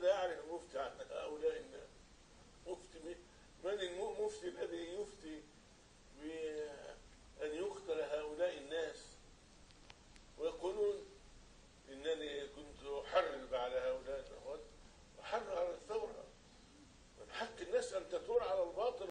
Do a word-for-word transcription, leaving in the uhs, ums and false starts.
ماذا يعني المفتي عن هؤلاء الناس؟ مفتي مين؟ من المفتي الذي يفتي بأن يقتل هؤلاء الناس ويقولون إنني كنت أحرض على هؤلاء الأخوات، أحرض على الثورة. من حق الناس أن تثور على الباطل